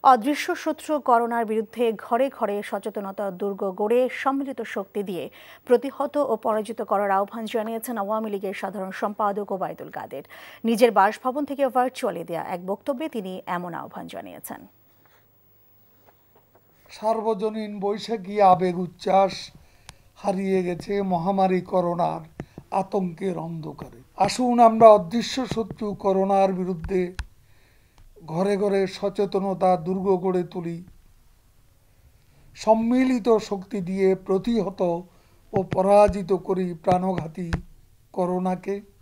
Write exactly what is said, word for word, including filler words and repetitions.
অদৃশ্য শত্রু করোনার বিরুদ্ধে ঘরে ঘরে সচেতনতা দুর্গ গড়ে সম্মিলিত শক্তি দিয়ে প্রতিহত ও পরাজিত করার আহ্বান জানিয়েছেন আওয়ামী লীগের সাধারণ সম্পাদক ওবায়দুল কাদের। নিজের বাসভবন থেকে ভার্চুয়ালি দেয়া এক বক্তব্যে তিনি এমন আহ্বান জানিয়েছেন। সার্বজনীন বৈশাখী আবেগ উচ্ছ্বাস হারিয়ে গেছে মহামারী করোনার আতঙ্কের অন্ধকারে। আসুন আমরা অদৃশ্য শত্রু করোনার বিরুদ্ধে ঘরে ঘরে সচেতনতা দুর্গ গড়ে তুলি, সম্মিলিত শক্তি দিয়ে প্রতিহত ও পরাজিত করি প্রাণঘাতী করোনাকে।